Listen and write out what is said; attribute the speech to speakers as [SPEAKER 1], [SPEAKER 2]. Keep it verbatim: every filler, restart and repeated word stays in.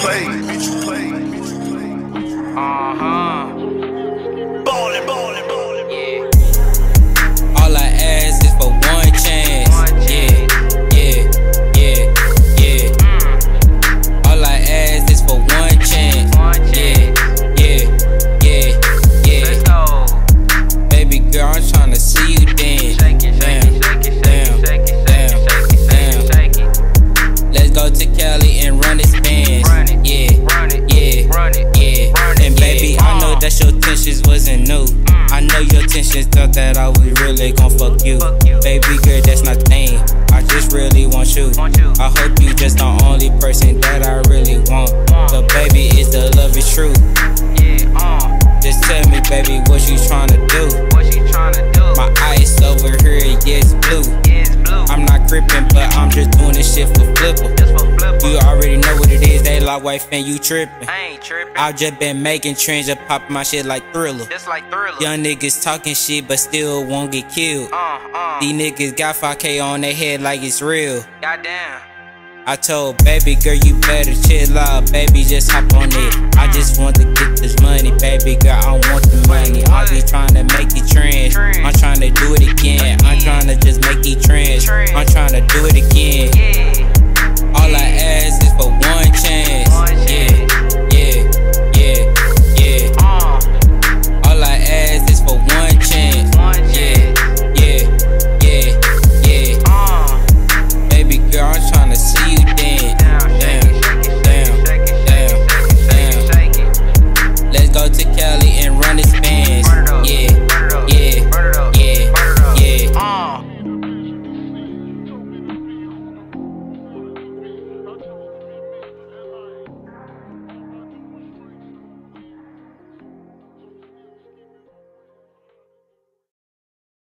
[SPEAKER 1] play.
[SPEAKER 2] Uh-huh.
[SPEAKER 1] Ballin', ballin', ballin'.
[SPEAKER 2] Yeah.
[SPEAKER 3] All I ask is for one chance.
[SPEAKER 2] One chance.
[SPEAKER 3] Yeah, yeah, yeah, yeah.
[SPEAKER 2] Mm.
[SPEAKER 3] All I ask is for one chance.
[SPEAKER 2] One chance.
[SPEAKER 3] Yeah, yeah, yeah,
[SPEAKER 2] Let's
[SPEAKER 3] yeah.
[SPEAKER 2] go.
[SPEAKER 3] Baby girl, I'm tryna see you dance.
[SPEAKER 2] Shake it, shake it, shake it,
[SPEAKER 3] Damn,
[SPEAKER 2] shake it, shake it,
[SPEAKER 3] damn,
[SPEAKER 2] shake it, shake it, shake it.
[SPEAKER 3] Let's go to Cali and run this bands.
[SPEAKER 2] Run it,
[SPEAKER 3] Yeah,
[SPEAKER 2] run it,
[SPEAKER 3] yeah,
[SPEAKER 2] run it,
[SPEAKER 3] yeah.
[SPEAKER 2] run it,
[SPEAKER 3] And baby,
[SPEAKER 2] yeah.
[SPEAKER 3] I know
[SPEAKER 2] Uh.
[SPEAKER 3] that your intentions wasn't new.
[SPEAKER 2] Mm.
[SPEAKER 3] I know your intentions thought that I was really gon' fuck you.
[SPEAKER 2] Fuck you.
[SPEAKER 3] Baby girl, that's not thing. I just really want you.
[SPEAKER 2] Want you.
[SPEAKER 3] I hope you just the only person that I really want.
[SPEAKER 2] Want.
[SPEAKER 3] So baby, is the love is true?
[SPEAKER 2] Yeah, uh.
[SPEAKER 3] Just tell me, baby, what you tryna do?
[SPEAKER 2] What you tryna do?
[SPEAKER 3] My eyes over here, yeah, it's blue.
[SPEAKER 2] Yeah, it's blue.
[SPEAKER 3] I'm not crippin', but I'm just doing this shit for flipper.
[SPEAKER 2] Just for flipper.
[SPEAKER 3] You already know what it is, they like Y F N, you trippin'.
[SPEAKER 2] I ain't tripping.
[SPEAKER 3] I've just been making trends and poppin' my shit like Thriller.
[SPEAKER 2] Just like Thriller.
[SPEAKER 3] Young niggas talking shit, but still won't get killed.
[SPEAKER 2] Uh, uh.
[SPEAKER 3] These niggas got five K on their head like it's real.
[SPEAKER 2] Goddamn.
[SPEAKER 3] I told baby girl, you better chill out, baby, just hop on it. I just want to get this money, baby girl, I want the money. I be trying to make it trends, I'm trying to do it again. I'm trying to just make it trends, I'm trying to do it again.
[SPEAKER 2] Yeah.